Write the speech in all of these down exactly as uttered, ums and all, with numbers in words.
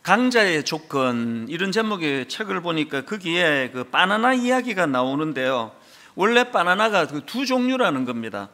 강자의 조건, 이런 제목의 책을 보니까 거기에 그 바나나 이야기가 나오는데요. 원래 바나나가 그 두 종류라는 겁니다.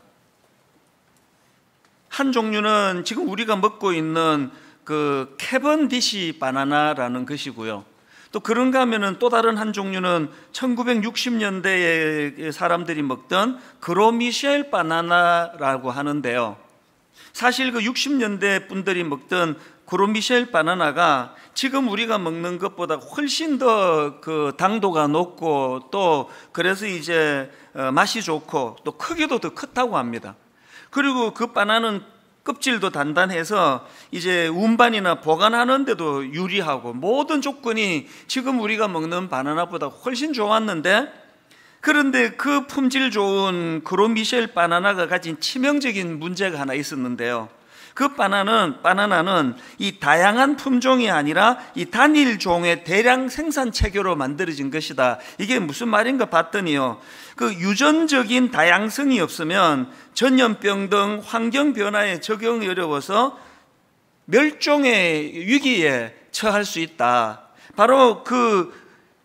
한 종류는 지금 우리가 먹고 있는 그 캐번디시 바나나라는 것이고요. 또 그런가 하면은 또 다른 한 종류는 천구백육십 년대에 사람들이 먹던 그로미셸 바나나라고 하는데요. 사실 그 육십 년대 분들이 먹던 그로미셸 바나나가 지금 우리가 먹는 것보다 훨씬 더 그 당도가 높고, 또 그래서 이제 맛이 좋고 또 크기도 더 크다고 합니다. 그리고 그 바나나는 껍질도 단단해서 이제 운반이나 보관하는 데도 유리하고, 모든 조건이 지금 우리가 먹는 바나나보다 훨씬 좋았는데, 그런데 그 품질 좋은 그로미셸 바나나가 가진 치명적인 문제가 하나 있었는데요. 그 바나나는, 바나나는 이 다양한 품종이 아니라 이 단일 종의 대량 생산 체계로 만들어진 것이다. 이게 무슨 말인가 봤더니요, 그 유전적인 다양성이 없으면 전염병 등 환경 변화에 적용이 어려워서 멸종의 위기에 처할 수 있다. 바로 그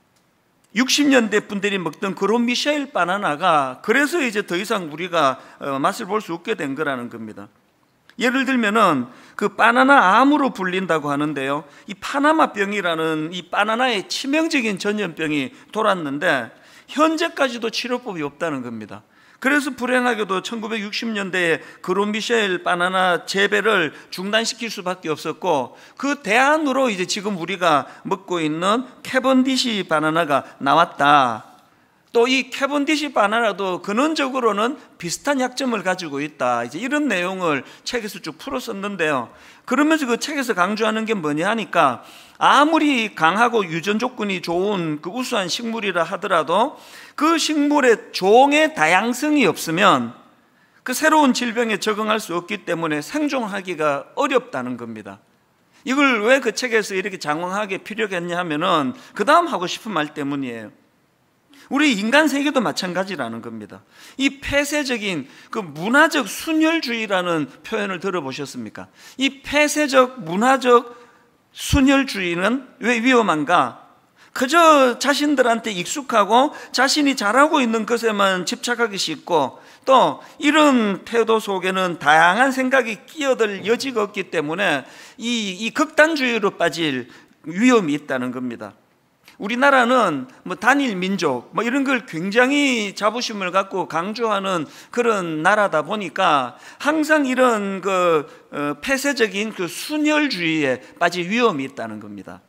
육십 년대 분들이 먹던 그로미셸 바나나가 그래서 이제 더 이상 우리가 맛을 볼 수 없게 된 거라는 겁니다. 예를 들면은 그 바나나 암으로 불린다고 하는데요, 이 파나마병이라는 이 바나나의 치명적인 전염병이 돌았는데 현재까지도 치료법이 없다는 겁니다. 그래서 불행하게도 천구백육십 년대에 그로미셸 바나나 재배를 중단시킬 수밖에 없었고, 그 대안으로 이제 지금 우리가 먹고 있는 캐번디시 바나나가 나왔다. 또 이 캐번디시 바나나도 근원적으로는 비슷한 약점을 가지고 있다. 이제 이런 내용을 책에서 쭉 풀어 썼는데요. 그러면서 그 책에서 강조하는 게 뭐냐 하니까, 아무리 강하고 유전 조건이 좋은 그 우수한 식물이라 하더라도 그 식물의 종의 다양성이 없으면 그 새로운 질병에 적응할 수 없기 때문에 생존하기가 어렵다는 겁니다. 이걸 왜 그 책에서 이렇게 장황하게 피력했냐 하면은 그 다음 하고 싶은 말 때문이에요. 우리 인간 세계도 마찬가지라는 겁니다. 이 폐쇄적인 그 문화적 순혈주의라는 표현을 들어보셨습니까? 이 폐쇄적 문화적 순혈주의는 왜 위험한가? 그저 자신들한테 익숙하고 자신이 잘하고 있는 것에만 집착하기 쉽고, 또 이런 태도 속에는 다양한 생각이 끼어들 여지가 없기 때문에 이, 이 극단주의로 빠질 위험이 있다는 겁니다. 우리나라는 뭐 단일 민족 뭐 이런 걸 굉장히 자부심을 갖고 강조하는 그런 나라다 보니까 항상 이런 그 어, 폐쇄적인 그 순혈주의에 빠질 위험이 있다는 겁니다.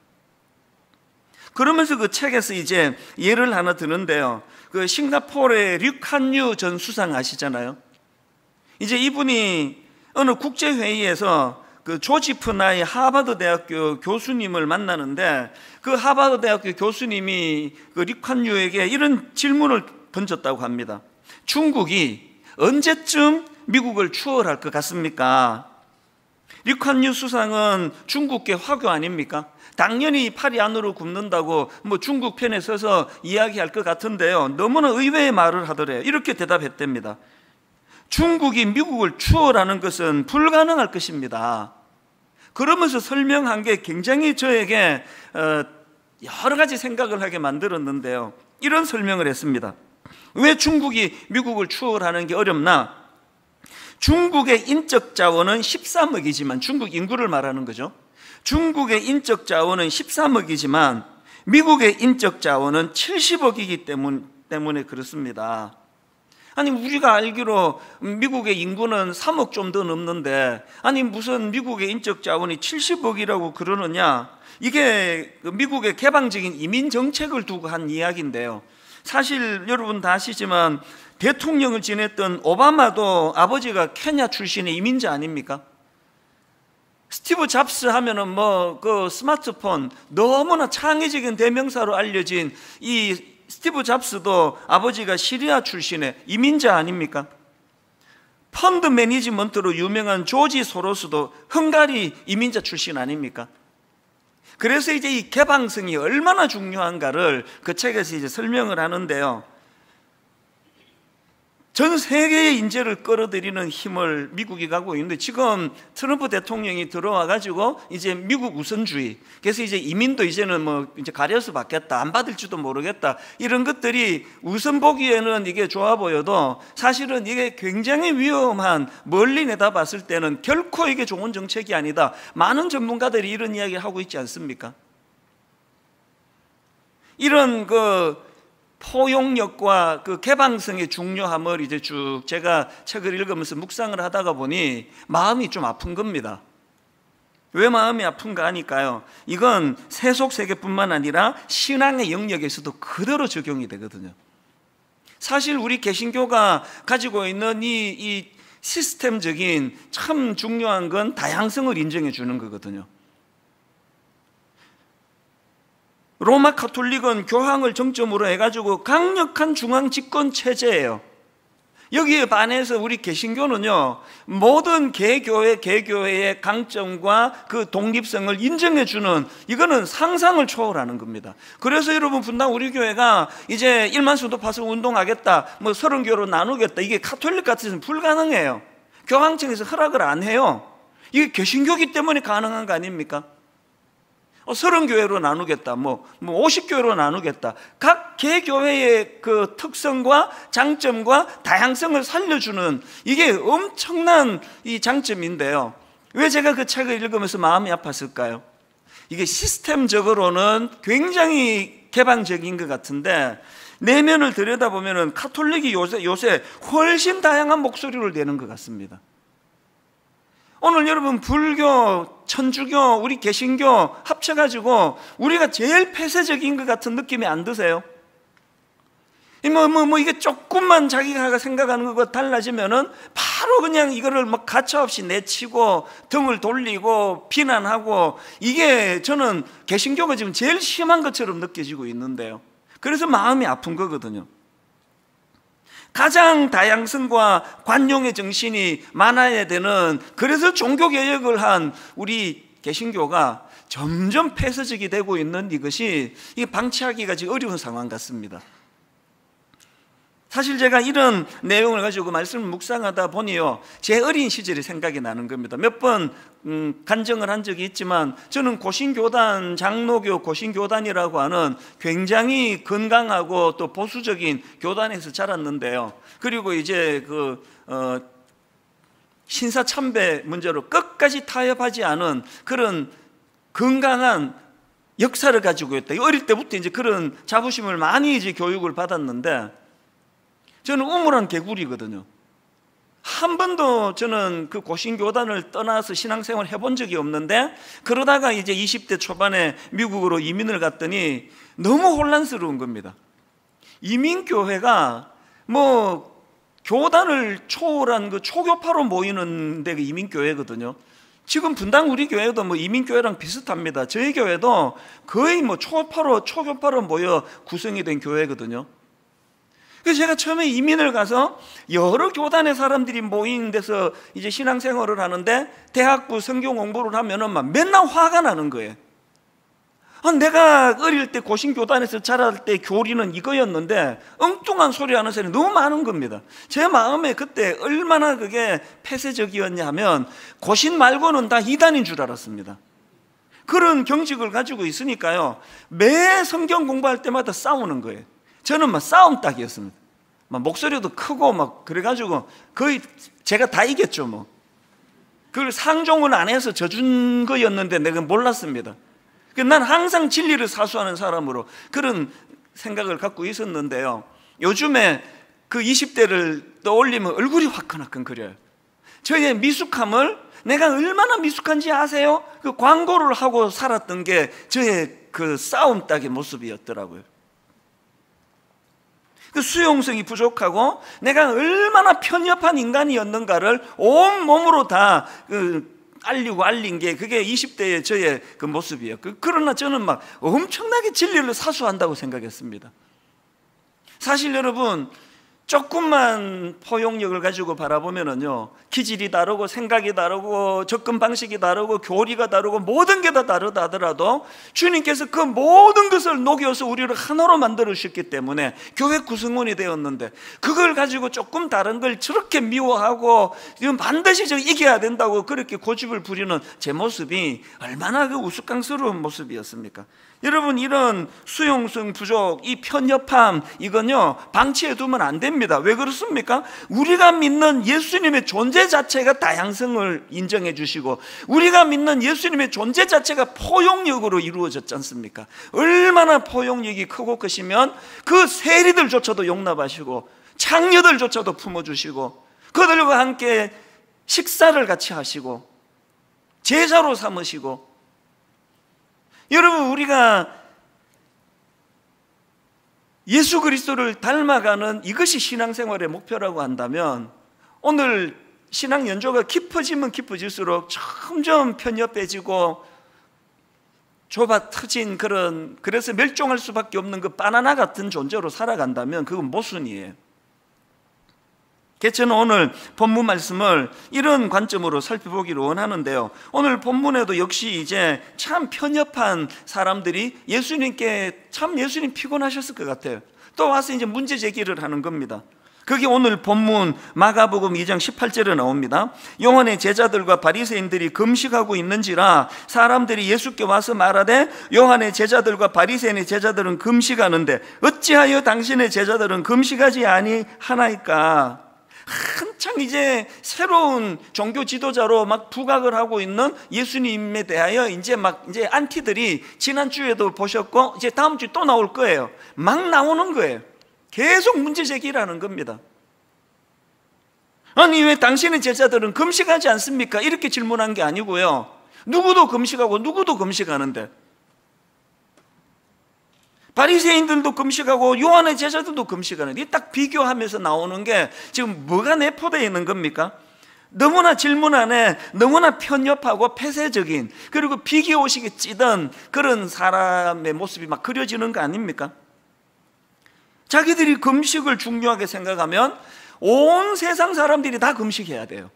그러면서 그 책에서 이제 예를 하나 드는데요. 그 싱가포르의 류칸유 전 수상 아시잖아요. 이제 이분이 어느 국제회의에서 그 조지프 나이 하버드 대학교 교수님을 만나는데, 그 하버드 대학교 교수님이 그 류칸유에게 이런 질문을 던졌다고 합니다. 중국이 언제쯤 미국을 추월할 것 같습니까? 류칸유 수상은 중국계 화교 아닙니까? 당연히 팔이 안으로 굽는다고 뭐 중국 편에 서서 이야기할 것 같은데요, 너무나 의외의 말을 하더래요. 이렇게 대답했답니다. 중국이 미국을 추월하는 것은 불가능할 것입니다. 그러면서 설명한 게 굉장히 저에게 여러 가지 생각을 하게 만들었는데요. 이런 설명을 했습니다. 왜 중국이 미국을 추월하는 게 어렵나? 중국의 인적 자원은 십삼억이지만, 중국 인구를 말하는 거죠. 중국의 인적 자원은 십삼억이지만 미국의 인적 자원은 칠십억이기 때문에 그렇습니다. 아니, 우리가 알기로 미국의 인구는 삼억 좀 더 넘는데, 아니 무슨 미국의 인적 자원이 칠십억이라고 그러느냐? 이게 미국의 개방적인 이민 정책을 두고 한 이야기인데요. 사실 여러분 다 아시지만 대통령을 지냈던 오바마도 아버지가 케냐 출신의 이민자 아닙니까? 스티브 잡스 하면은 뭐 그 스마트폰 너무나 창의적인 대명사로 알려진 이 스티브 잡스도 아버지가 시리아 출신의 이민자 아닙니까? 펀드 매니지먼트로 유명한 조지 소로스도 헝가리 이민자 출신 아닙니까? 그래서 이제 이 개방성이 얼마나 중요한가를 그 책에서 이제 설명을 하는데요. 전 세계의 인재를 끌어들이는 힘을 미국이 갖고 있는데, 지금 트럼프 대통령이 들어와 가지고 이제 미국 우선주의, 그래서 이제 이민도 이제는 뭐 이제 가려서 받겠다, 안 받을지도 모르겠다, 이런 것들이 우선 보기에는 이게 좋아 보여도 사실은 이게 굉장히 위험한, 멀리 내다봤을 때는 결코 이게 좋은 정책이 아니다. 많은 전문가들이 이런 이야기를 하고 있지 않습니까? 이런 그 포용력과 그 개방성의 중요함을 이제 쭉 제가 책을 읽으면서 묵상을 하다가 보니 마음이 좀 아픈 겁니다. 왜 마음이 아픈가 하니까요, 이건 세속 세계뿐만 아니라 신앙의 영역에서도 그대로 적용이 되거든요. 사실 우리 개신교가 가지고 있는 이, 이 시스템적인 참 중요한 건 다양성을 인정해 주는 거거든요. 로마 카톨릭은 교황을 정점으로 해가지고 강력한 중앙 집권 체제예요. 여기에 반해서 우리 개신교는요, 모든 개교회, 개교회의 강점과 그 독립성을 인정해주는, 이거는 상상을 초월하는 겁니다. 그래서 여러분, 분당 우리 교회가 이제 일만 수도파서 운동하겠다, 뭐 서른 교로 나누겠다, 이게 카톨릭 같아서는 불가능해요. 교황청에서 허락을 안 해요. 이게 개신교기 때문에 가능한 거 아닙니까? 서른 교회로 나누겠다, 뭐, 뭐 오십 교회로 나누겠다. 각 개교회의 그 특성과 장점과 다양성을 살려주는, 이게 엄청난 이 장점인데요. 왜 제가 그 책을 읽으면서 마음이 아팠을까요? 이게 시스템적으로는 굉장히 개방적인 것 같은데, 내면을 들여다보면 카톨릭이 요새, 요새 훨씬 다양한 목소리를 내는 것 같습니다. 오늘 여러분, 불교, 천주교, 우리 개신교 합쳐가지고 우리가 제일 폐쇄적인 것 같은 느낌이 안 드세요? 뭐, 뭐, 뭐, 이게 조금만 자기가 생각하는 것과 달라지면은 바로 그냥 이거를 막 가차없이 내치고 등을 돌리고 비난하고, 이게 저는 개신교가 지금 제일 심한 것처럼 느껴지고 있는데요. 그래서 마음이 아픈 거거든요. 가장 다양성과 관용의 정신이 많아야 되는, 그래서 종교개혁을 한 우리 개신교가 점점 폐쇄적이 되고 있는 이것이, 이게 방치하기가 지금 어려운 상황 같습니다. 사실 제가 이런 내용을 가지고 말씀을 묵상하다 보니요, 제 어린 시절이 생각이 나는 겁니다. 몇 번 음, 간증을 한 적이 있지만, 저는 고신교단, 장로교 고신교단이라고 하는 굉장히 건강하고 또 보수적인 교단에서 자랐는데요. 그리고 이제 그 어, 신사참배 문제로 끝까지 타협하지 않은 그런 건강한 역사를 가지고 있다. 어릴 때부터 이제 그런 자부심을 많이 이제 교육을 받았는데, 저는 우물한 개구리거든요. 한 번도 저는 그 고신교단을 떠나서 신앙생활을 해본 적이 없는데, 그러다가 이제 이십 대 초반에 미국으로 이민을 갔더니 너무 혼란스러운 겁니다. 이민교회가 뭐 교단을 초월한 그 초교파로 모이는 데가 이민교회거든요. 지금 분당 우리 교회도 뭐 이민교회랑 비슷합니다. 저희 교회도 거의 뭐 초파로, 초교파로 모여 구성이 된 교회거든요. 그래서 제가 처음에 이민을 가서 여러 교단의 사람들이 모인 데서 이제 신앙생활을 하는데, 대학부 성경 공부를 하면은 막 맨날 화가 나는 거예요. 아, 내가 어릴 때 고신교단에서 자랄 때 교리는 이거였는데 엉뚱한 소리 하는 사람이 너무 많은 겁니다. 제 마음에 그때 얼마나 그게 폐쇄적이었냐 하면, 고신 말고는 다 이단인 줄 알았습니다. 그런 경직을 가지고 있으니까요, 매 성경 공부할 때마다 싸우는 거예요. 저는 막 싸움 딱이었습니다. 막 목소리도 크고 막 그래가지고 거의 제가 다 이겼죠 뭐. 그걸 상종을 안 해서 져준 거였는데 내가 몰랐습니다. 난 항상 진리를 사수하는 사람으로 그런 생각을 갖고 있었는데요, 요즘에 그 이십 대를 떠올리면 얼굴이 화끈화끈거려요. 저의 미숙함을, 내가 얼마나 미숙한지 아세요? 그 광고를 하고 살았던 게 저의 그 싸움 딱의 모습이었더라고요. 그 수용성이 부족하고 내가 얼마나 편협한 인간이었는가를 온몸으로 다 그 알리고 알린 게 그게 이십 대의 저의 그 모습이에요. 그러나 저는 막 엄청나게 진리를 사수한다고 생각했습니다. 사실 여러분, 조금만 포용력을 가지고 바라보면은요, 기질이 다르고 생각이 다르고 접근 방식이 다르고 교리가 다르고 모든 게 다 다르다 하더라도 주님께서 그 모든 것을 녹여서 우리를 하나로 만들어 주셨기 때문에 교회 구성원이 되었는데, 그걸 가지고 조금 다른 걸 저렇게 미워하고 이건 반드시 저 이겨야 된다고 그렇게 고집을 부리는 제 모습이 얼마나 그 우스꽝스러운 모습이었습니까? 여러분, 이런 수용성 부족, 이 편협함, 이건요 방치해 두면 안 됩니다. 왜 그렇습니까? 우리가 믿는 예수님의 존재 자체가 다양성을 인정해 주시고, 우리가 믿는 예수님의 존재 자체가 포용력으로 이루어졌지 않습니까? 얼마나 포용력이 크고 크시면 그 세리들조차도 용납하시고 창녀들조차도 품어주시고 그들과 함께 식사를 같이 하시고 제자로 삼으시고. 여러분, 우리가 예수 그리스도를 닮아가는 이것이 신앙생활의 목표라고 한다면, 오늘 신앙 연조가 깊어지면 깊어질수록 점점 편협해지고 좁아 터진 그런, 그래서 멸종할 수밖에 없는 그 바나나 같은 존재로 살아간다면 그건 모순이에요. 그래서 저는 오늘 본문 말씀을 이런 관점으로 살펴보기를 원하는데요, 오늘 본문에도 역시 이제 참 편협한 사람들이 예수님께, 참 예수님 피곤하셨을 것 같아요. 또 와서 이제 문제 제기를 하는 겁니다. 그게 오늘 본문 마가복음 이 장 십팔 절에 나옵니다. 요한의 제자들과 바리새인들이 금식하고 있는지라 사람들이 예수께 와서 말하되, 요한의 제자들과 바리새인의 제자들은 금식하는데 어찌하여 당신의 제자들은 금식하지 아니하나이까? 한창 이제 새로운 종교 지도자로 막 부각을 하고 있는 예수님에 대하여 이제 막 이제 안티들이 지난주에도 보셨고 이제 다음 주에 또 나올 거예요. 막 나오는 거예요. 계속 문제 제기를 하는 겁니다. 아니, 왜 당신의 제자들은 금식하지 않습니까? 이렇게 질문한 게 아니고요, 누구도 금식하고 누구도 금식하는데, 바리새인들도 금식하고 요한의 제자들도 금식하는데, 딱 비교하면서 나오는 게 지금 뭐가 내포되어 있는 겁니까? 너무나 질문 안에 너무나 편협하고 폐쇄적인, 그리고 비교의식에 찌든 그런 사람의 모습이 막 그려지는 거 아닙니까? 자기들이 금식을 중요하게 생각하면 온 세상 사람들이 다 금식해야 돼요.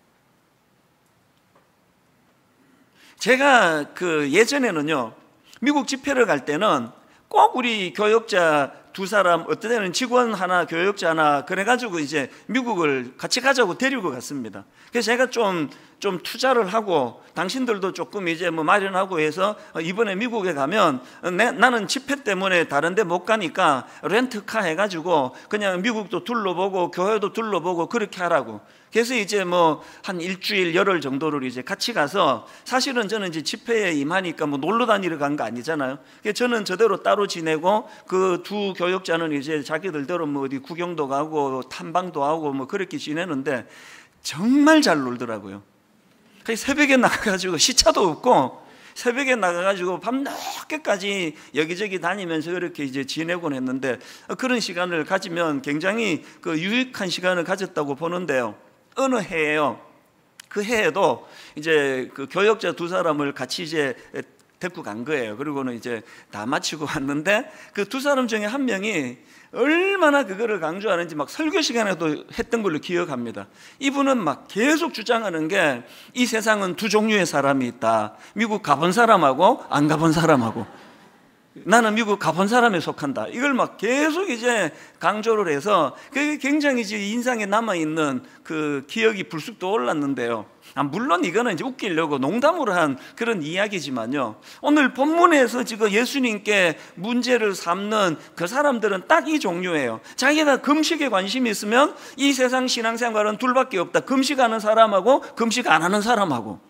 제가 그 예전에는요, 미국 집회를 갈 때는 꼭 우리 교역자 두 사람, 어떤 때는 직원 하나, 교역자 하나, 그래가지고 이제 미국을 같이 가자고 데리고 갔습니다. 그래서 제가 좀, 좀 투자를 하고, 당신들도 조금 이제 뭐 마련하고 해서 이번에 미국에 가면 내, 나는 집회 때문에 다른 데 못 가니까 렌트카 해가지고 그냥 미국도 둘러보고 교회도 둘러보고 그렇게 하라고. 그래서 이제 뭐 한 일주일, 열흘 정도를 이제 같이 가서, 사실은 저는 이제 집회에 임하니까 뭐 놀러 다니러 간 거 아니잖아요. 그래서 저는 저대로 따로 지내고, 그 두 교역자는 이제 자기들대로 뭐 어디 구경도 가고 탐방도 하고 뭐 그렇게 지내는데 정말 잘 놀더라고요. 그래서 새벽에 나가가지고 시차도 없고 새벽에 나가가지고 밤늦게까지 여기저기 다니면서 이렇게 이제 지내곤 했는데, 그런 시간을 가지면 굉장히 그 유익한 시간을 가졌다고 보는데요, 어느 해에요, 그 해에도 이제 그 교역자 두 사람을 같이 이제 데리고 간 거예요. 그리고는 이제 다 마치고 왔는데, 그 두 사람 중에 한 명이 얼마나 그거를 강조하는지 막 설교 시간에도 했던 걸로 기억합니다. 이분은 막 계속 주장하는 게, 이 세상은 두 종류의 사람이 있다. 미국 가본 사람하고 안 가본 사람하고, 나는 미국 가본 사람에 속한다. 이걸 막 계속 이제 강조를 해서 그게 굉장히 이제 인상에 남아있는 그 기억이 불쑥 떠올랐는데요. 아, 물론 이거는 이제 웃기려고 농담으로 한 그런 이야기지만요, 오늘 본문에서 지금 예수님께 문제를 삼는 그 사람들은 딱 이 종류예요. 자기가 금식에 관심이 있으면 이 세상 신앙생활은 둘밖에 없다. 금식하는 사람하고 금식 안 하는 사람하고.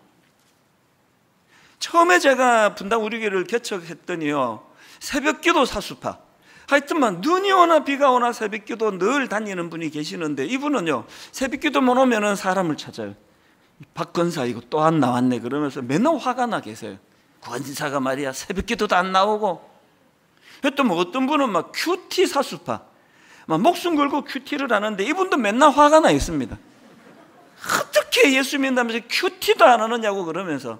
처음에 제가 분당 우리 교회를 개척했더니요, 새벽기도 사수파, 하여튼만 눈이 오나 비가 오나 새벽기도 늘 다니는 분이 계시는데, 이분은요 새벽기도만 오면은 사람을 찾아요. 박건사 이거 또 안 나왔네 그러면서 맨날 화가 나 계세요. 권사가 말이야 새벽기도도 안 나오고. 또 뭐 어떤 분은 막 큐티 사수파, 막 목숨 걸고 큐티를 하는데, 이분도 맨날 화가 나 있습니다. 어떻게 예수 믿는다면서 큐티도 안 하느냐고 그러면서.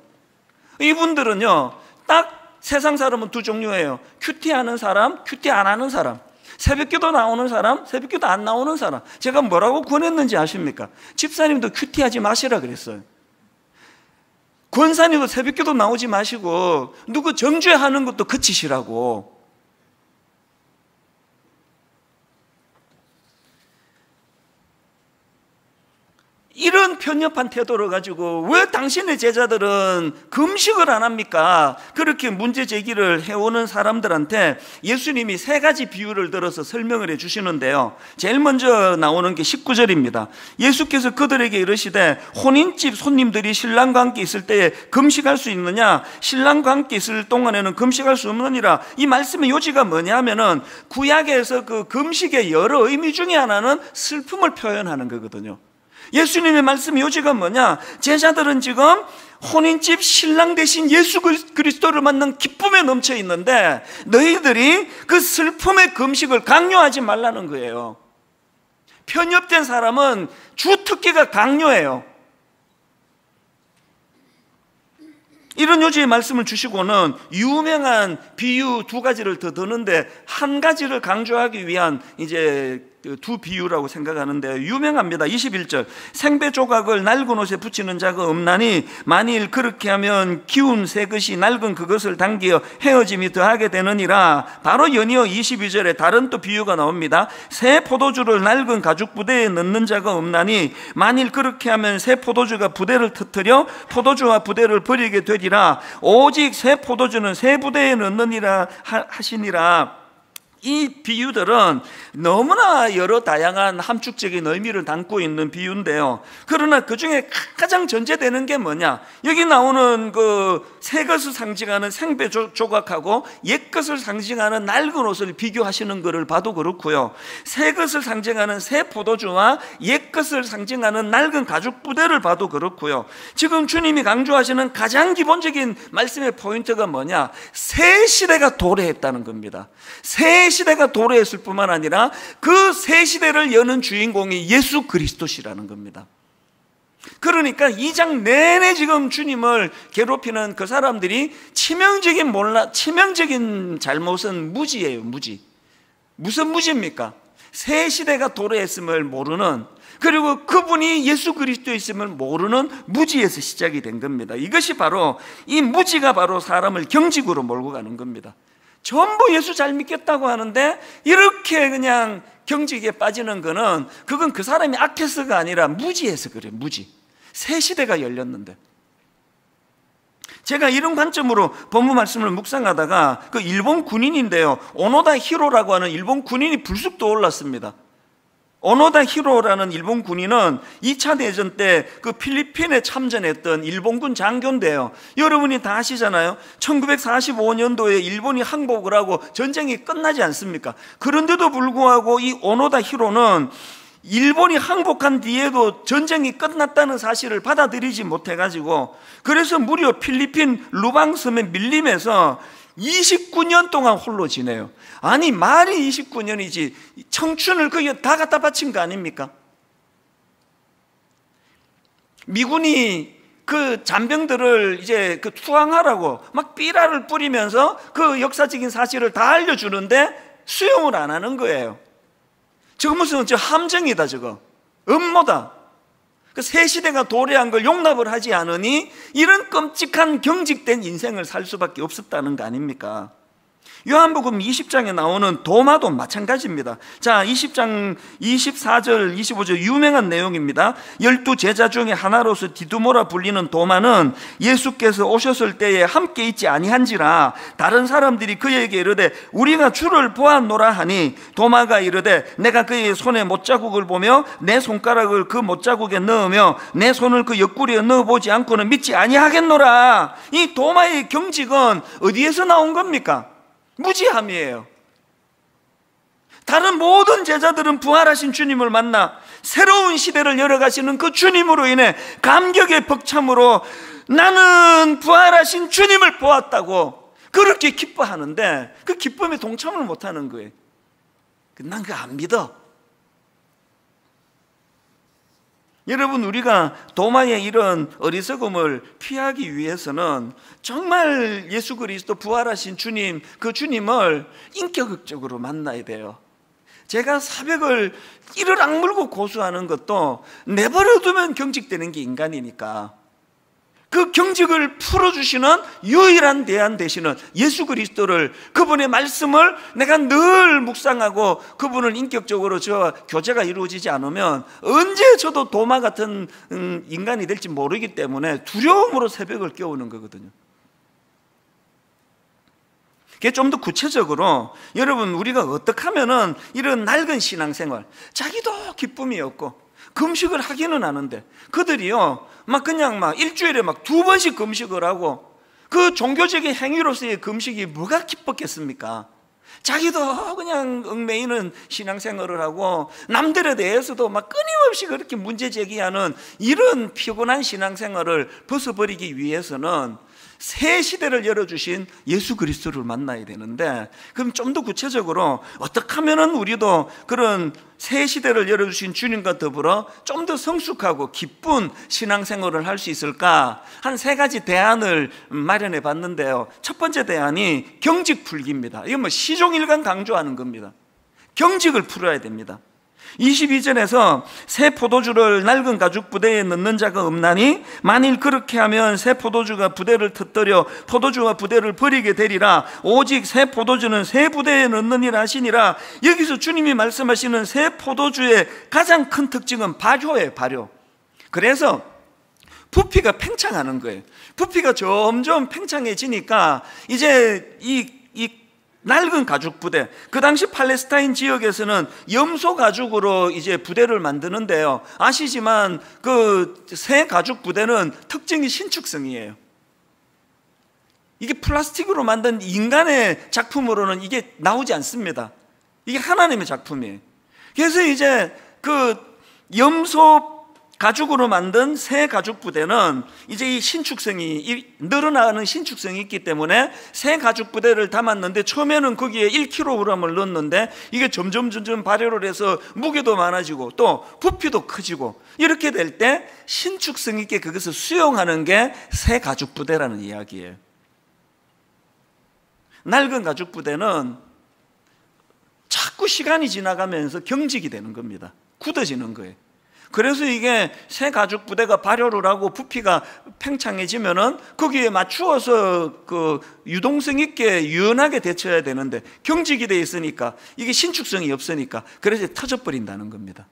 이분들은요 딱 세상 사람은 두 종류예요. 큐티하는 사람, 큐티 안 하는 사람. 새벽기도 나오는 사람, 새벽기도 안 나오는 사람. 제가 뭐라고 권했는지 아십니까? 집사님도 큐티하지 마시라 그랬어요. 권사님도 새벽기도 나오지 마시고 누구 정죄하는 것도 그치시라고. 이런 편협한 태도를 가지고 왜 당신의 제자들은 금식을 안 합니까? 그렇게 문제 제기를 해오는 사람들한테 예수님이 세 가지 비유를 들어서 설명을 해 주시는데요, 제일 먼저 나오는 게 십구 절입니다. 예수께서 그들에게 이르시되 혼인집 손님들이 신랑과 함께 있을 때에 금식할 수 있느냐? 신랑과 함께 있을 동안에는 금식할 수 없느니라. 이 말씀의 요지가 뭐냐 하면은 구약에서 그 금식의 여러 의미 중에 하나는 슬픔을 표현하는 거거든요. 예수님의 말씀 요지가 뭐냐? 제자들은 지금 혼인집 신랑 대신 예수 그리스도를 만난 기쁨에 넘쳐 있는데 너희들이 그 슬픔의 금식을 강요하지 말라는 거예요. 편협된 사람은 주특기가 강요해요. 이런 요지의 말씀을 주시고는 유명한 비유 두 가지를 더 드는데 한 가지를 강조하기 위한 이제 두 비유라고 생각하는데 유명합니다. 이십일 절, 생배 조각을 낡은 옷에 붙이는 자가 없나니 만일 그렇게 하면 기운 새 것이 낡은 그것을 당기어 헤어짐이 더하게 되느니라. 바로 연이어 이십이 절에 다른 또 비유가 나옵니다. 새 포도주를 낡은 가죽 부대에 넣는 자가 없나니 만일 그렇게 하면 새 포도주가 부대를 터뜨려 포도주와 부대를 버리게 되리라. 오직 새 포도주는 새 부대에 넣느니라 하시니라. 이 비유들은 너무나 여러 다양한 함축적인 의미를 담고 있는 비유인데요, 그러나 그 중에 가장 전제되는 게 뭐냐? 여기 나오는 그 새 것을 상징하는 생배 조각하고 옛 것을 상징하는 낡은 옷을 비교하시는 것을 봐도 그렇고요, 새 것을 상징하는 새 포도주와 옛 것을 상징하는 낡은 가죽 부대를 봐도 그렇고요, 지금 주님이 강조하시는 가장 기본적인 말씀의 포인트가 뭐냐? 새 시대가 도래했다는 겁니다. 새 시대가 도래했을 뿐만 아니라 그 새 시대를 여는 주인공이 예수 그리스도시라는 겁니다. 그러니까 이 장 내내 지금 주님을 괴롭히는 그 사람들이 치명적인 몰라 치명적인 잘못은 무지예요. 무지. 무슨 무지입니까? 새 시대가 도래했음을 모르는, 그리고 그분이 예수 그리스도에 있음을 모르는 무지에서 시작이 된 겁니다. 이것이 바로, 이 무지가 바로 사람을 경직으로 몰고 가는 겁니다. 전부 예수 잘 믿겠다고 하는데 이렇게 그냥 경직에 빠지는 거는, 그건 그 사람이 악해서가 아니라 무지해서 그래요. 무지. 새 시대가 열렸는데. 제가 이런 관점으로 본문 말씀을 묵상하다가 그 일본 군인인데요, 오노다 히로라고 하는 일본 군인이 불쑥 떠올랐습니다. 오노다 히로라는 일본 군인은 이 차 대전 때 그 필리핀에 참전했던 일본군 장교인데요, 여러분이 다 아시잖아요. 천구백사십오 년도에 일본이 항복을 하고 전쟁이 끝나지 않습니까? 그런데도 불구하고 이 오노다 히로는 일본이 항복한 뒤에도 전쟁이 끝났다는 사실을 받아들이지 못해가지고, 그래서 무려 필리핀 루방섬에 밀림에서 이십구 년 동안 홀로 지내요. 아니, 말이 이십구 년이지 청춘을 거기에 다 갖다 바친 거 아닙니까? 미군이 그 잔병들을 이제 그 투항하라고 막 삐라를 뿌리면서 그 역사적인 사실을 다 알려주는데 수용을 안 하는 거예요. 저거 무슨 저 함정이다, 저거 음모다. 그 새 시대가 도래한 걸 용납을 하지 않으니 이런 끔찍한 경직된 인생을 살 수밖에 없었다는 거 아닙니까? 요한복음 이십 장에 나오는 도마도 마찬가지입니다. 자, 이십 장 이십사 절 이십오 절 유명한 내용입니다. 열두 제자 중에 하나로서 디두모라 불리는 도마는 예수께서 오셨을 때에 함께 있지 아니한지라 다른 사람들이 그에게 이르되 우리가 주를 보았노라 하니, 도마가 이르되 내가 그의 손에 못자국을 보며 내 손가락을 그 못자국에 넣으며 내 손을 그 옆구리에 넣어보지 않고는 믿지 아니하겠노라. 이 도마의 경직은 어디에서 나온 겁니까? 무지함이에요. 다른 모든 제자들은 부활하신 주님을 만나 새로운 시대를 열어가시는 그 주님으로 인해 감격의 벅참으로 나는 부활하신 주님을 보았다고 그렇게 기뻐하는데 그 기쁨에 동참을 못하는 거예요. 난 그거 안 믿어. 여러분, 우리가 도마의 이런 어리석음을 피하기 위해서는 정말 예수 그리스도 부활하신 주님, 그 주님을 인격적으로 만나야 돼요. 제가 새벽을 이를 악물고 고수하는 것도 내버려두면 경직되는 게 인간이니까 그 경직을 풀어주시는 유일한 대안 되시는 예수 그리스도를, 그분의 말씀을 내가 늘 묵상하고 그분을 인격적으로 저와 교제가 이루어지지 않으면 언제 저도 도마 같은 인간이 될지 모르기 때문에 두려움으로 새벽을 깨우는 거거든요. 좀 더 구체적으로 여러분, 우리가 어떻게 하면은 이런 낡은 신앙생활, 자기도 기쁨이 없고 금식을 하기는 하는데 그들이요 막 그냥 막 일주일에 막 두 번씩 금식을 하고, 그 종교적인 행위로서의 금식이 뭐가 기뻤겠습니까? 자기도 그냥 얽매이는 신앙생활을 하고 남들에 대해서도 막 끊임없이 그렇게 문제 제기하는 이런 피곤한 신앙생활을 벗어버리기 위해서는 새 시대를 열어주신 예수 그리스도를 만나야 되는데, 그럼 좀 더 구체적으로 어떻게 하면 우리도 그런 새 시대를 열어주신 주님과 더불어 좀 더 성숙하고 기쁜 신앙생활을 할 수 있을까? 한 세 가지 대안을 마련해 봤는데요, 첫 번째 대안이 경직 풀기입니다. 이건 뭐 시종일관 강조하는 겁니다. 경직을 풀어야 됩니다. 이십이 절에서 새 포도주를 낡은 가죽 부대에 넣는 자가 없나니 만일 그렇게 하면 새 포도주가 부대를 터뜨려 포도주와 부대를 버리게 되리라. 오직 새 포도주는 새 부대에 넣느니라 하시니라. 여기서 주님이 말씀하시는 새 포도주의 가장 큰 특징은 발효예요. 발효. 그래서 부피가 팽창하는 거예요. 부피가 점점 팽창해지니까 이제 이, 이 낡은 가죽 부대, 그 당시 팔레스타인 지역에서는 염소 가죽으로 이제 부대를 만드는데요, 아시지만 그 새 가죽 부대는 특징이 신축성이에요. 이게 플라스틱으로 만든 인간의 작품으로는 이게 나오지 않습니다. 이게 하나님의 작품이에요. 그래서 이제 그 염소 가죽으로 만든 새 가죽 부대는 이제 이 신축성이, 늘어나는 신축성이 있기 때문에 새 가죽 부대를 담았는데 처음에는 거기에 일 킬로그램을 넣었는데 이게 점점 점점 발효를 해서 무게도 많아지고 또 부피도 커지고, 이렇게 될 때 신축성 있게 그것을 수용하는 게 새 가죽 부대라는 이야기예요. 낡은 가죽 부대는 자꾸 시간이 지나가면서 경직이 되는 겁니다. 굳어지는 거예요. 그래서 이게 새 가죽 부대가 발효를 하고 부피가 팽창해지면은 거기에 맞추어서 그 유동성 있게 유연하게 대처해야 되는데 경직이 돼 있으니까 이게 신축성이 없으니까 그래서 터져버린다는 겁니다.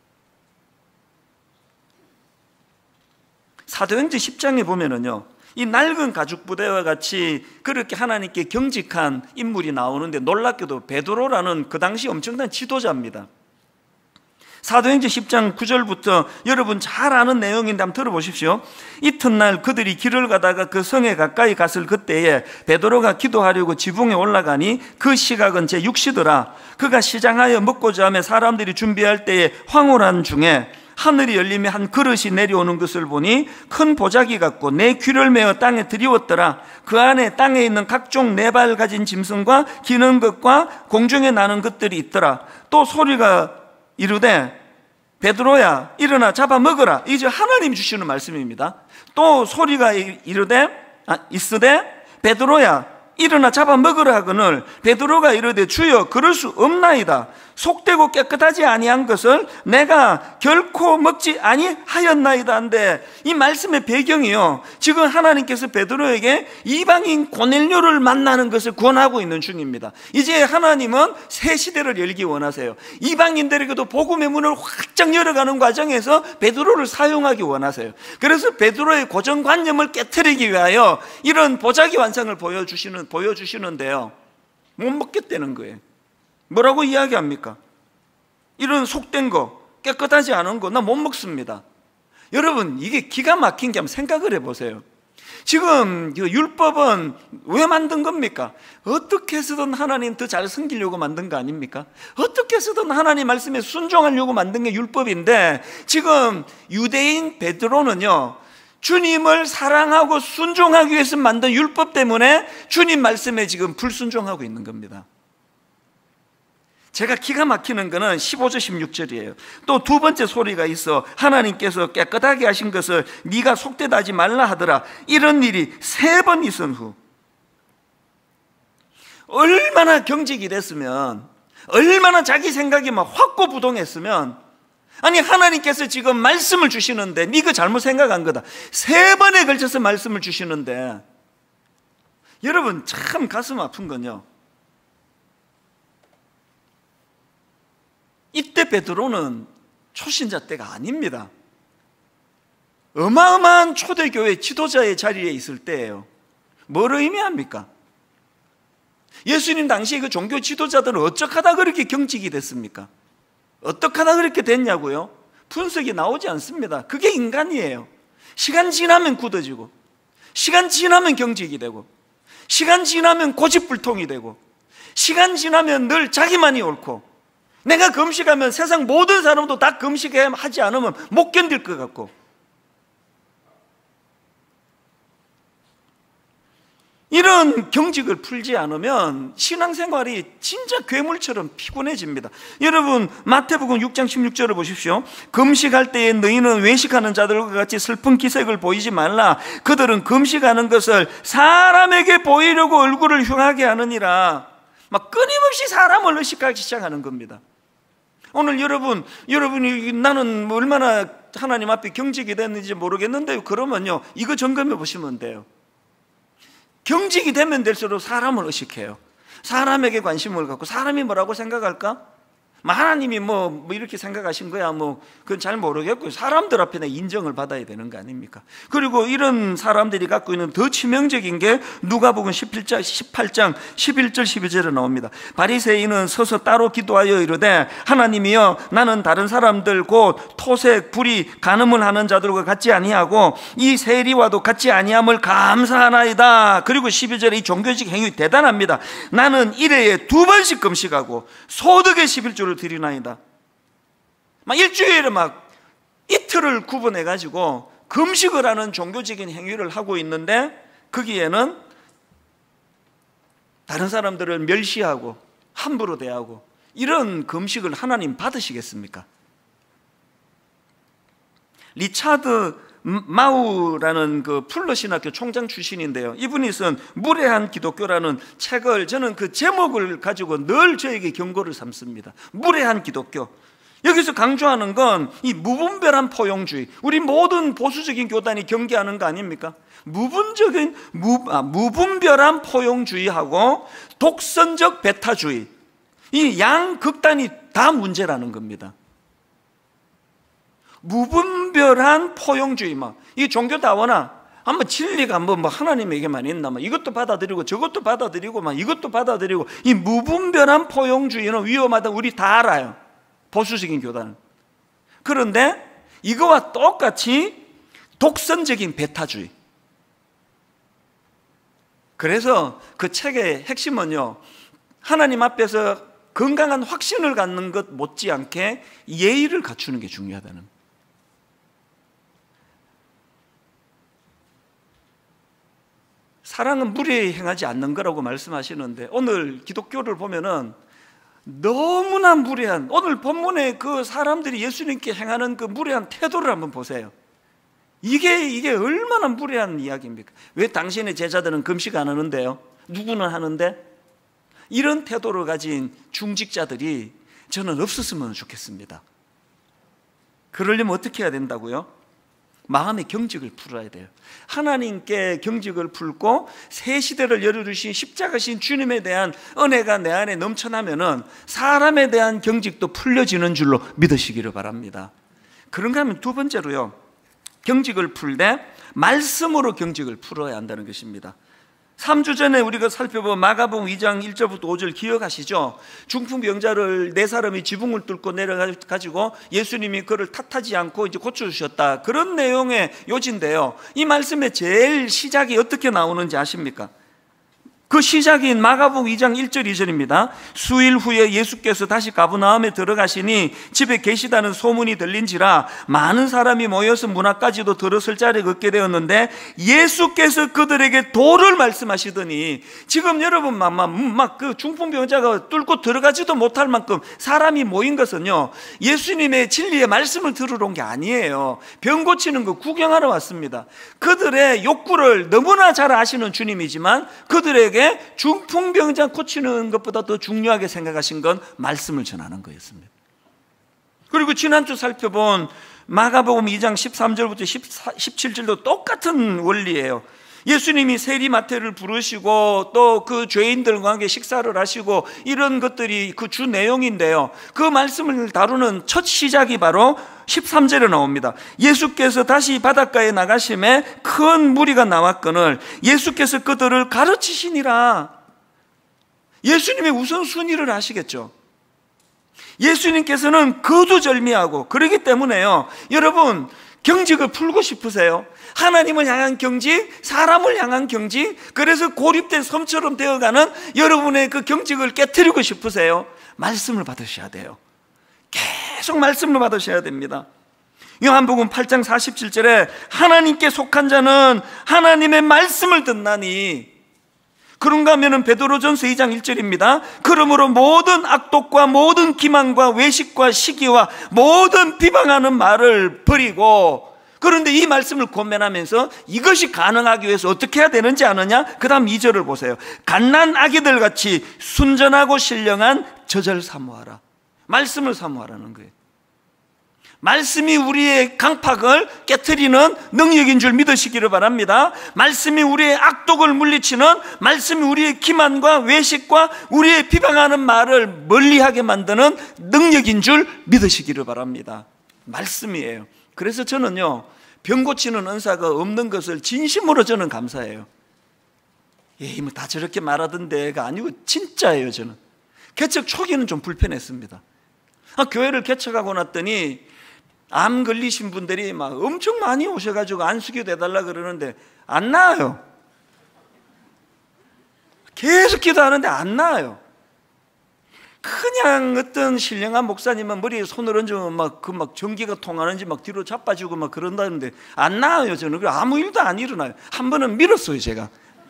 사도행전 십 장에 보면은요, 이 낡은 가죽 부대와 같이 그렇게 하나님께 경직한 인물이 나오는데 놀랍게도 베드로라는 그 당시 엄청난 지도자입니다. 사도행전 십 장 구 절부터 여러분 잘 아는 내용인데 한번 들어보십시오. 이튿날 그들이 길을 가다가 그 성에 가까이 갔을 그때에 베드로가 기도하려고 지붕에 올라가니 그 시각은 제육 시더라. 그가 시장하여 먹고자 하며 사람들이 준비할 때에 황홀한 중에 하늘이 열리며 한 그릇이 내려오는 것을 보니 큰 보자기 같고 내 귀를 메어 땅에 들이웠더라. 그 안에 땅에 있는 각종 네 발 가진 짐승과 기는 것과 공중에 나는 것들이 있더라. 또 소리가 이르되 베드로야 일어나 잡아 먹어라. 이제 하나님 주시는 말씀입니다. 또 소리가 이르되 아, 있으되 베드로야 일어나 잡아 먹으라 하거늘 베드로가 이르되 주여 그럴 수 없나이다. 속되고 깨끗하지 아니한 것을 내가 결코 먹지 아니하였나이다 한데, 이 말씀의 배경이요, 지금 하나님께서 베드로에게 이방인 고넬료를 만나는 것을 권하고 있는 중입니다. 이제 하나님은 새 시대를 열기 원하세요. 이방인들에게도 복음의 문을 확장 열어가는 과정에서 베드로를 사용하기 원하세요. 그래서 베드로의 고정관념을 깨트리기 위하여 이런 보자기 완성을 보여주시는, 보여주시는데요, 못 먹겠다는 거예요. 뭐라고 이야기합니까? 이런 속된 거, 깨끗하지 않은 거 나 못 먹습니다. 여러분, 이게 기가 막힌 게 한번 생각을 해보세요. 지금 율법은 왜 만든 겁니까? 어떻게 해서든 하나님 더 잘 섬기려고 만든 거 아닙니까? 어떻게 해서든 하나님 말씀에 순종하려고 만든 게 율법인데, 지금 유대인 베드로는요, 주님을 사랑하고 순종하기 위해서 만든 율법 때문에 주님 말씀에 지금 불순종하고 있는 겁니다. 제가 기가 막히는 것은 십오 절 십육 절이에요. 또 두 번째 소리가 있어 하나님께서 깨끗하게 하신 것을 네가 속되다 하지 말라 하더라. 이런 일이 세 번 있은 후, 얼마나 경직이 됐으면, 얼마나 자기 생각이 막 확고부동했으면, 아니 하나님께서 지금 말씀을 주시는데 네가 잘못 생각한 거다, 세 번에 걸쳐서 말씀을 주시는데, 여러분 참 가슴 아픈 건요, 이때 베드로는 초신자 때가 아닙니다. 어마어마한 초대교회 지도자의 자리에 있을 때예요. 뭘 의미합니까? 예수님 당시에 그 종교 지도자들은 어쩌하다 그렇게 경직이 됐습니까? 어떡하다 그렇게 됐냐고요? 분석이 나오지 않습니다. 그게 인간이에요. 시간 지나면 굳어지고, 시간 지나면 경직이 되고, 시간 지나면 고집불통이 되고, 시간 지나면 늘 자기만이 옳고, 내가 금식하면 세상 모든 사람도 다 금식하지 않으면 못 견딜 것 같고, 이런 경직을 풀지 않으면 신앙생활이 진짜 괴물처럼 피곤해집니다. 여러분 마태복음 육 장 십육 절을 보십시오. 금식할 때에 너희는 외식하는 자들과 같이 슬픈 기색을 보이지 말라. 그들은 금식하는 것을 사람에게 보이려고 얼굴을 흉하게 하느니라. 막 끊임없이 사람을 의식하기 시작하는 겁니다. 오늘 여러분, 여러분이 나는 얼마나 하나님 앞에 경직이 됐는지 모르겠는데요, 그러면요 이거 점검해 보시면 돼요. 경직이 되면 될수록 사람을 의식해요. 사람에게 관심을 갖고, 사람이 뭐라고 생각할까? 하나님이 뭐, 뭐 이렇게 생각하신 거야, 뭐 그건 잘 모르겠고요. 사람들 앞에 내 인정을 받아야 되는 거 아닙니까? 그리고 이런 사람들이 갖고 있는 더 치명적인 게 누가복음 십팔 장 십일 절 십이 절에 나옵니다. 바리새인은 서서 따로 기도하여 이르되 하나님이여, 나는 다른 사람들 곧 토색, 불의, 간음을 하는 자들과 같지 아니하고 이 세리와도 같지 아니함을 감사하나이다. 그리고 십이 절에 이 종교적 행위 대단합니다. 나는 일회에 두 번씩 금식하고 소득의 십일 조를 드리나이다. 막 일주일에 막 이틀을 구분해 가지고 금식을 하는 종교적인 행위를 하고 있는데, 거기에는 다른 사람들을 멸시하고 함부로 대하고, 이런 금식을 하나님 받으시겠습니까? 리차드 마우라는 그 풀러 신학교 총장 출신인데요, 이분이 쓴 무례한 기독교라는 책을, 저는 그 제목을 가지고 늘 저에게 경고를 삼습니다. 무례한 기독교. 여기서 강조하는 건 이 무분별한 포용주의, 우리 모든 보수적인 교단이 경계하는 거 아닙니까? 무분적인 무, 아, 무분별한 포용주의하고 독선적 배타주의, 이 양극단이 다 문제라는 겁니다. 무분별한 포용주의만, 이 종교 다원아, 한번 진리가 뭐, 뭐 하나님에게만 있나, 막 이것도 받아들이고 저것도 받아들이고 막 이것도 받아들이고, 이 무분별한 포용주의는 위험하다, 우리 다 알아요, 보수적인 교단은. 그런데 이거와 똑같이 독선적인 배타주의. 그래서 그 책의 핵심은요, 하나님 앞에서 건강한 확신을 갖는 것 못지않게 예의를 갖추는 게 중요하다는. 사랑은 무례히 행하지 않는 거라고 말씀하시는데, 오늘 기독교를 보면은 너무나 무례한, 오늘 본문에 그 사람들이 예수님께 행하는 그 무례한 태도를 한번 보세요. 이게 이게 얼마나 무례한 이야기입니까? 왜 당신의 제자들은 금식 안 하는데요? 누구는 하는데? 이런 태도를 가진 중직자들이 저는 없었으면 좋겠습니다. 그러려면 어떻게 해야 된다고요? 마음의 경직을 풀어야 돼요. 하나님께 경직을 풀고 새 시대를 열어주신 십자가신 주님에 대한 은혜가 내 안에 넘쳐나면은 사람에 대한 경직도 풀려지는 줄로 믿으시기를 바랍니다. 그런가 하면 두 번째로요, 경직을 풀 때 말씀으로 경직을 풀어야 한다는 것입니다. 삼 주 전에 우리가 살펴본 마가복음 이 장 일 절부터 오 절 기억하시죠? 중풍병자를 네 사람이 지붕을 뚫고 내려가지고 예수님이 그를 탓하지 않고 이제 고쳐주셨다, 그런 내용의 요지인데요, 이 말씀의 제일 시작이 어떻게 나오는지 아십니까? 그 시작인 마가복음 이 장 일 절 이 절입니다. 수일 후에 예수께서 다시 가버나움에 들어가시니 집에 계시다는 소문이 들린지라 많은 사람이 모여서 문 앞까지도 들어설 자리가 없게 되었는데 예수께서 그들에게 도를 말씀하시더니, 지금 여러분 막 그 중풍병자가 뚫고 들어가지도 못할 만큼 사람이 모인 것은요, 예수님의 진리의 말씀을 들으러 온 게 아니에요. 병 고치는 거 구경하러 왔습니다. 그들의 욕구를 너무나 잘 아시는 주님이지만 그들에게 사람들에게 중풍병자 고치는 것보다 더 중요하게 생각하신 건 말씀을 전하는 거였습니다. 그리고 지난주 살펴본 마가복음 이 장 십삼 절부터 십칠 절도 똑같은 원리예요. 예수님이 세리마태를 부르시고 또 그 죄인들과 함께 식사를 하시고 이런 것들이 그 주 내용인데요, 그 말씀을 다루는 첫 시작이 바로 십삼 절에 나옵니다. 예수께서 다시 바닷가에 나가심에 큰 무리가 나왔거늘 예수께서 그들을 가르치시니라. 예수님의 우선순위를 아시겠죠? 예수님께서는 거두절미하고, 그러기 때문에요, 여러분 경직을 풀고 싶으세요? 하나님을 향한 경직, 사람을 향한 경직, 그래서 고립된 섬처럼 되어가는 여러분의 그 경직을 깨트리고 싶으세요? 말씀을 받으셔야 돼요. 계속 말씀을 받으셔야 됩니다. 요한복음 팔 장 사십칠 절에 하나님께 속한 자는 하나님의 말씀을 듣나니, 그런가 하면은 베드로전서 이 장 일 절입니다. 그러므로 모든 악독과 모든 기만과 외식과 시기와 모든 비방하는 말을 버리고, 그런데 이 말씀을 권면하면서 이것이 가능하기 위해서 어떻게 해야 되는지 아느냐? 그 다음 이 절을 보세요. 갓난 아기들 같이 순전하고 신령한 젖을 사모하라. 말씀을 사모하라는 거예요. 말씀이 우리의 강팍을 깨트리는 능력인 줄 믿으시기를 바랍니다. 말씀이 우리의 악독을 물리치는, 말씀이 우리의 기만과 외식과 우리의 비방하는 말을 멀리하게 만드는 능력인 줄 믿으시기를 바랍니다. 말씀이에요. 그래서 저는요, 병 고치는 은사가 없는 것을 진심으로 저는 감사해요. 에이, 뭐 다 저렇게 말하던데가 아니고 진짜예요. 저는 개척 초기는 좀 불편했습니다. 아, 교회를 개척하고 났더니 암 걸리신 분들이 막 엄청 많이 오셔가지고 안수기도 해달라 그러는데 안 나아요. 계속 기도하는데 안 나아요. 그냥 어떤 신령한 목사님은 머리에 손을 얹으면 막 그 막 전기가 통하는지 막 뒤로 자빠지고 막 그런다는데 안 나아요. 저는 아무 일도 안 일어나요. 한 번은 밀었어요, 제가.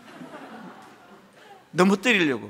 넘어뜨리려고.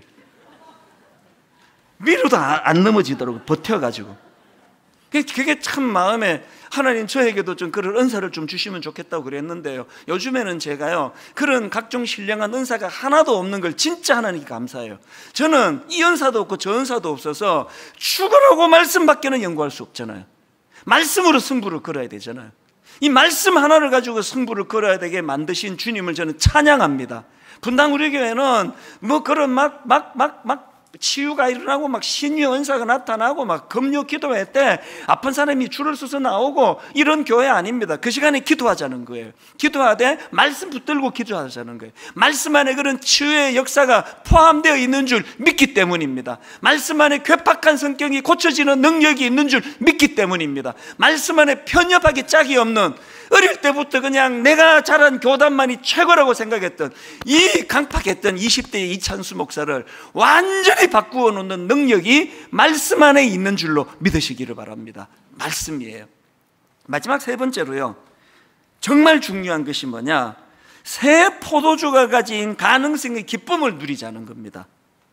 밀어도 안 넘어지더라고, 버텨가지고. 그게 참 마음에, 하나님 저에게도 좀 그런 은사를 좀 주시면 좋겠다고 그랬는데요, 요즘에는 제가요 그런 각종 신령한 은사가 하나도 없는 걸 진짜 하나님께 감사해요. 저는 이 은사도 없고 저 은사도 없어서 죽으라고 말씀밖에는 연구할 수 없잖아요. 말씀으로 승부를 걸어야 되잖아요. 이 말씀 하나를 가지고 승부를 걸어야 되게 만드신 주님을 저는 찬양합니다. 분당 우리 교회는 뭐 그런 막 막 막 막 치유가 일어나고 막 신유 은사가 나타나고 막 금요 기도회 때 아픈 사람이 줄을 서서 나오고 이런 교회 아닙니다. 그 시간에 기도하자는 거예요. 기도하되 말씀 붙들고 기도하자는 거예요. 말씀 안에 그런 치유의 역사가 포함되어 있는 줄 믿기 때문입니다. 말씀 안에 괴팍한 성격이 고쳐지는 능력이 있는 줄 믿기 때문입니다. 말씀 안에 편협하기 짝이 없는, 어릴 때부터 그냥 내가 자란 교단만이 최고라고 생각했던 이 강팍했던 이십 대의 이찬수 목사를 완전히 바꾸어 놓는 능력이 말씀 안에 있는 줄로 믿으시기를 바랍니다. 말씀이에요. 마지막 세 번째로요, 정말 중요한 것이 뭐냐? 새 포도주가 가진 가능성의 기쁨을 누리자는 겁니다.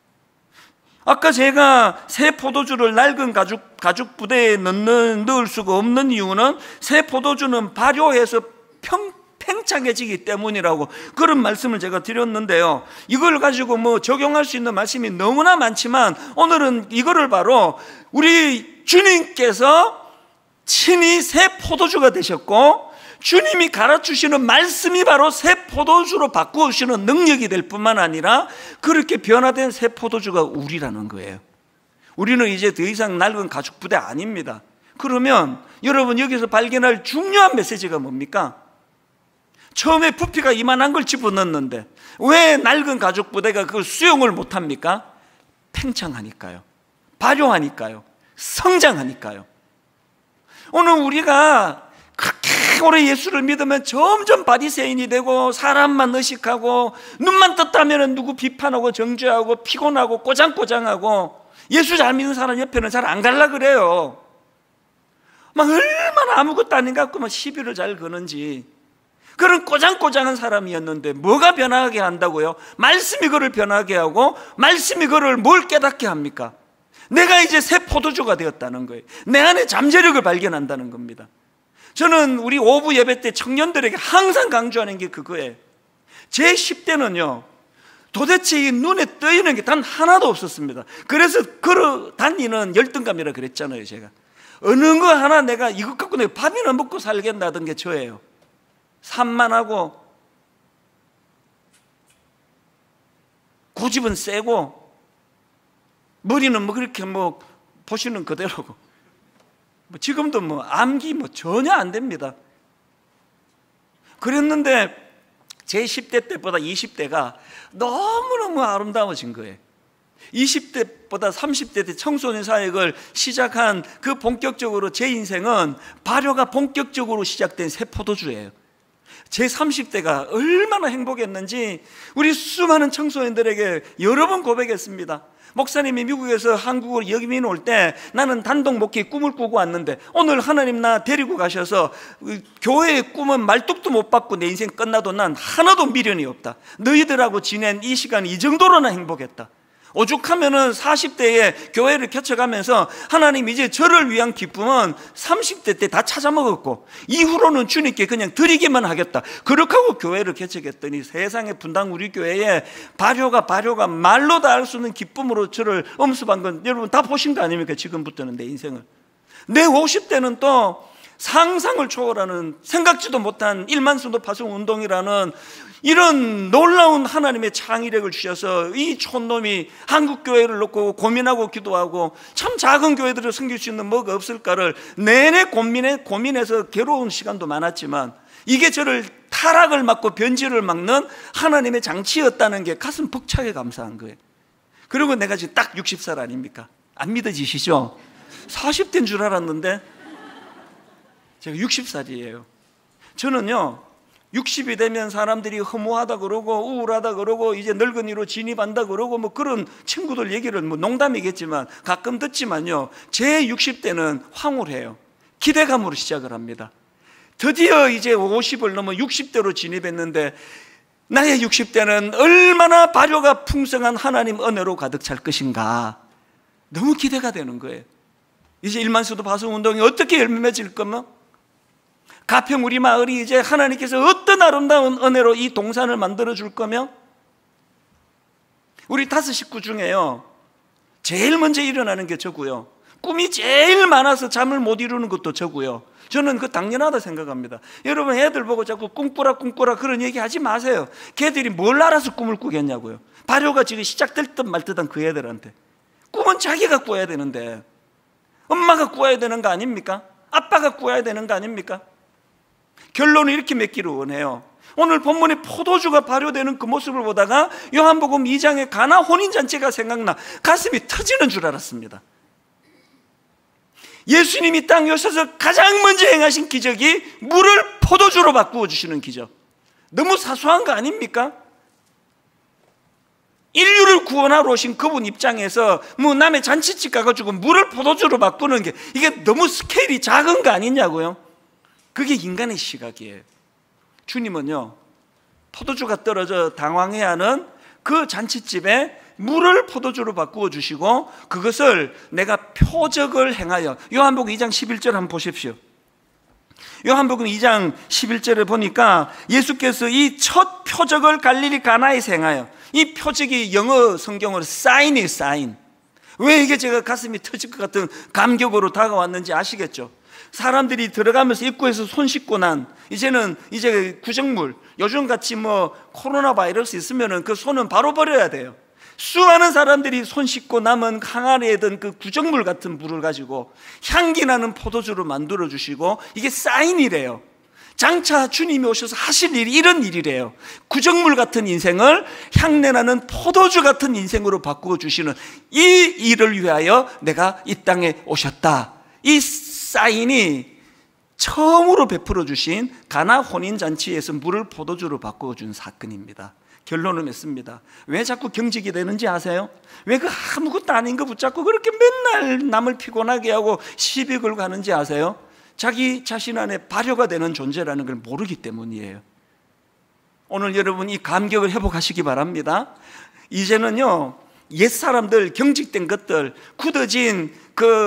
아까 제가 새 포도주를 낡은 가죽, 가죽 부대에 넣는, 넣을 수가 없는 이유는 새 포도주는 발효해서 평, 팽창해지기 때문이라고 그런 말씀을 제가 드렸는데요, 이걸 가지고 뭐 적용할 수 있는 말씀이 너무나 많지만 오늘은 이거를 바로 우리 주님께서 친히 새 포도주가 되셨고 주님이 가르치시는 말씀이 바로 새 포도주로 바꾸시는 능력이 될 뿐만 아니라 그렇게 변화된 새 포도주가 우리라는 거예요. 우리는 이제 더 이상 낡은 가죽 부대 아닙니다. 그러면 여러분 여기서 발견할 중요한 메시지가 뭡니까? 처음에 부피가 이만한 걸 집어넣는데 왜 낡은 가죽 부대가 그걸 수용을 못합니까? 팽창하니까요, 발효하니까요, 성장하니까요. 오늘 우리가 그렇게 오래 예수를 믿으면 점점 바리새인이 되고 사람만 의식하고 눈만 떴다면 누구 비판하고 정죄하고 피곤하고 꼬장꼬장하고, 예수 잘 믿는 사람 옆에는 잘 안 갈라 그래요. 막 얼마나 아무것도 아닌 것 같고 막 시비를 잘 거는지. 그런 꼬장꼬장한 사람이었는데 뭐가 변하게 한다고요? 말씀이 그를 변하게 하고 말씀이 그를 뭘 깨닫게 합니까? 내가 이제 새 포도주가 되었다는 거예요. 내 안에 잠재력을 발견한다는 겁니다. 저는 우리 오부 예배 때 청년들에게 항상 강조하는 게 그거예요. 제 십 대는요 도대체 이 눈에 떠있는 게 단 하나도 없었습니다. 그래서 걸어 다니는 열등감이라 그랬잖아요. 제가 어느 거 하나 내가 이것 갖고 내가 밥이나 먹고 살겠다던 게 저예요. 산만하고 고집은 세고 머리는 뭐 그렇게 뭐 보시는 그대로고 뭐 지금도 뭐 암기 뭐 전혀 안 됩니다. 그랬는데 제 십 대 때보다 이십 대가 너무너무 아름다워진 거예요. 이십 대보다 삼십 대 때 청소년 사역을 시작한 그 본격적으로 제 인생은 발효가 본격적으로 시작된 새 포도주예요. 제 삼십 대가 얼마나 행복했는지 우리 수많은 청소년들에게 여러 번 고백했습니다. 목사님이 미국에서 한국으로 여기민 올 때 나는 단독 목회 꿈을 꾸고 왔는데 오늘 하나님 나 데리고 가셔서 교회의 꿈은 말뚝도 못 받고 내 인생 끝나도 난 하나도 미련이 없다. 너희들하고 지낸 이 시간 이 정도로나 행복했다. 오죽하면은 사십 대에 교회를 개척하면서 하나님 이제 저를 위한 기쁨은 삼십 대 때 다 찾아먹었고 이후로는 주님께 그냥 드리기만 하겠다. 그렇게 하고 교회를 개척했더니 세상에 분당 우리 교회에 발효가 발효가 말로 다 알 수 없는 기쁨으로 저를 엄습한 건 여러분 다 보신 거 아닙니까? 지금부터는 내 인생을. 내 오십 대는 또 상상을 초월하는 생각지도 못한 일만 순도 파송 운동이라는 이런 놀라운 하나님의 창의력을 주셔서 이 촌놈이 한국교회를 놓고 고민하고 기도하고 참 작은 교회들을 섬길 수 있는 뭐가 없을까를 내내 고민해, 고민해서 괴로운 시간도 많았지만 이게 저를 타락을 막고 변질을 막는 하나님의 장치였다는 게 가슴 벅차게 감사한 거예요. 그리고 내가 지금 딱 육십 살 아닙니까? 안 믿어지시죠? 사십 대인 줄 알았는데 제가 육십 살이에요. 저는요 육십이 되면 사람들이 허무하다 그러고 우울하다 그러고 이제 늙은이로 진입한다 그러고 뭐 그런 친구들 얘기를 뭐 농담이겠지만 가끔 듣지만요 제 육십 대는 황홀해요. 기대감으로 시작을 합니다. 드디어 이제 오십을 넘어 육십 대로 진입했는데 나의 육십 대는 얼마나 발효가 풍성한 하나님 은혜로 가득 찰 것인가 너무 기대가 되는 거예요. 이제 일만수도 파송운동이 어떻게 열매 맺을 거면 가평 우리 마을이 이제 하나님께서 어떤 아름다운 은혜로 이 동산을 만들어 줄 거며 우리 다섯 식구 중에요 제일 먼저 일어나는 게 저고요 꿈이 제일 많아서 잠을 못 이루는 것도 저고요. 저는 그 당연하다 생각합니다. 여러분 애들 보고 자꾸 꿈꾸라 꿈꾸라 그런 얘기 하지 마세요. 걔들이 뭘 알아서 꿈을 꾸겠냐고요. 발효가 지금 시작될 듯 말 듯한 그 애들한테 꿈은 자기가 꾸어야 되는데 엄마가 꾸어야 되는 거 아닙니까? 아빠가 꾸어야 되는 거 아닙니까? 결론을 이렇게 맺기를 원해요. 오늘 본문에 포도주가 발효되는 그 모습을 보다가 요한복음 이 장의 가나 혼인잔치가 생각나 가슴이 터지는 줄 알았습니다. 예수님이 땅에 오셔서 가장 먼저 행하신 기적이 물을 포도주로 바꾸어 주시는 기적. 너무 사소한 거 아닙니까? 인류를 구원하러 오신 그분 입장에서 뭐 남의 잔치집 가가지고 물을 포도주로 바꾸는 게 이게 너무 스케일이 작은 거 아니냐고요. 그게 인간의 시각이에요. 주님은요 포도주가 떨어져 당황해하는 그 잔치집에 물을 포도주로 바꾸어 주시고 그것을 내가 표적을 행하여 요한복음 이 장 십일 절 한번 보십시오. 요한복음 이 장 십일 절에 보니까 예수께서 이 첫 표적을 갈릴리 가나에서 행하여 이 표적이 영어 성경으로 사인이에요. 사인. 왜 이게 제가 가슴이 터질 것 같은 감격으로 다가왔는지 아시겠죠? 사람들이 들어가면서 입구에서 손 씻고 난 이제는 이제 구정물 요즘같이 뭐 코로나 바이러스 있으면은 그 손은 바로 버려야 돼요. 수많은 사람들이 손 씻고 남은 항아리에 든 그 구정물 같은 물을 가지고 향기 나는 포도주를 만들어 주시고 이게 사인이래요. 장차 주님이 오셔서 하실 일이 이런 일이래요. 구정물 같은 인생을 향내나는 포도주 같은 인생으로 바꾸어 주시는 이 일을 위하여 내가 이 땅에 오셨다. 이 사인이 처음으로 베풀어 주신 가나 혼인잔치에서 물을 포도주로 바꾸어 준 사건입니다. 결론을 맺습니다. 왜 자꾸 경직이 되는지 아세요? 왜 그 아무것도 아닌 거 붙잡고 그렇게 맨날 남을 피곤하게 하고 시비 걸고 하는지 아세요? 자기 자신 안에 발효가 되는 존재라는 걸 모르기 때문이에요. 오늘 여러분 이 감격을 회복하시기 바랍니다. 이제는요 옛사람들 경직된 것들 굳어진 그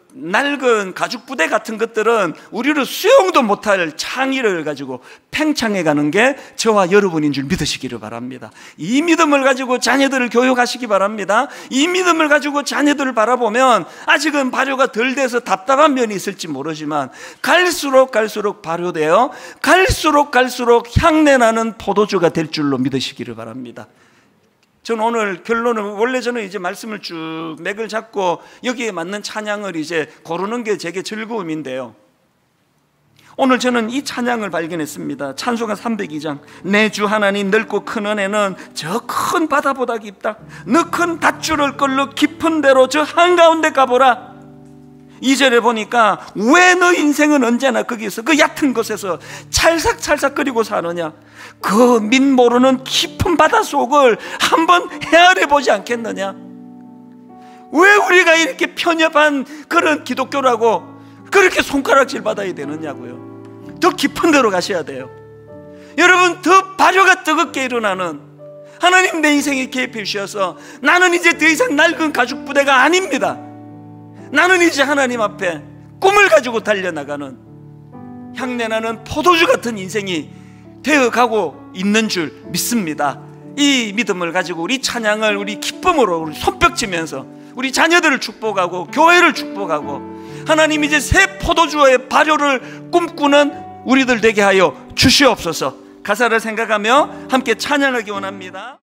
낡은 가죽 부대 같은 것들은 우리를 수용도 못할 창의를 가지고 팽창해 가는 게 저와 여러분인 줄 믿으시기를 바랍니다. 이 믿음을 가지고 자녀들을 교육하시기 바랍니다. 이 믿음을 가지고 자녀들을 바라보면 아직은 발효가 덜 돼서 답답한 면이 있을지 모르지만 갈수록 갈수록 발효되어 갈수록 갈수록 향내나는 포도주가 될 줄로 믿으시기를 바랍니다. 저는 오늘 결론은, 원래 저는 이제 말씀을 쭉 맥을 잡고 여기에 맞는 찬양을 이제 고르는 게 제게 즐거움인데요, 오늘 저는 이 찬양을 발견했습니다. 찬송가 삼백이 장. 내 주 하나님 넓고 큰 은혜는 저 큰 바다보다 깊다. 너 큰 닷줄을 끌러 깊은 데로 저 한가운데 가보라. 이 절에 보니까 왜 너 인생은 언제나 거기서 그 얕은 곳에서 찰싹찰싹거리고 사느냐, 그 밑 모르는 깊은 바다 속을 한번 헤아려 보지 않겠느냐. 왜 우리가 이렇게 편협한 그런 기독교라고 그렇게 손가락질 받아야 되느냐고요. 더 깊은 데로 가셔야 돼요. 여러분, 더 발효가 뜨겁게 일어나는, 하나님 내 인생에 개입해 주셔서 나는 이제 더 이상 낡은 가죽 부대가 아닙니다. 나는 이제 하나님 앞에 꿈을 가지고 달려나가는 향내나는 포도주 같은 인생이 되어가고 있는 줄 믿습니다. 이 믿음을 가지고 우리 찬양을 우리 기쁨으로 우리 손뼉치면서 우리 자녀들을 축복하고 교회를 축복하고 하나님 이제 새 포도주의 발효를 꿈꾸는 우리들 되게 하여 주시옵소서. 가사를 생각하며 함께 찬양하기 원합니다.